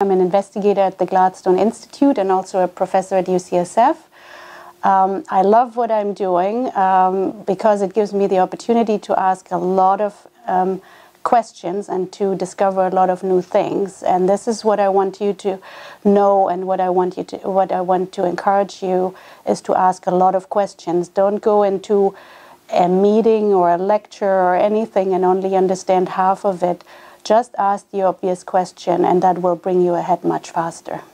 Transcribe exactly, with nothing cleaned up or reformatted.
I'm an investigator at the Gladstone Institute and also a professor at U C S F. Um, I love what I'm doing um, because it gives me the opportunity to ask a lot of um, questions and to discover a lot of new things. And this is what I want you to know, and what I want you to, what I want to encourage you is to ask a lot of questions. Don't go into a meeting or a lecture or anything and only understand half of it. Just ask the obvious question, and that will bring you ahead much faster.